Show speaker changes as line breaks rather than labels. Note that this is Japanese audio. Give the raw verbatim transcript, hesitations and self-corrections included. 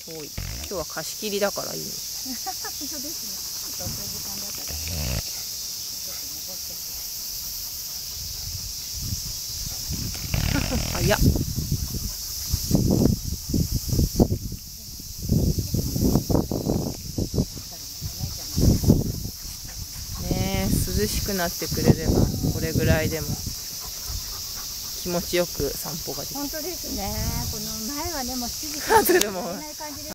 おい、今日は貸し切りだからいいね。
本当ですね。ちょっと遅い時間だったから。
早っ。ねえ、涼しくなってくれればこれぐらいでも気持ちよく散歩ができる。
本当ですね。この前はねもうしちじから
それも
ない感じで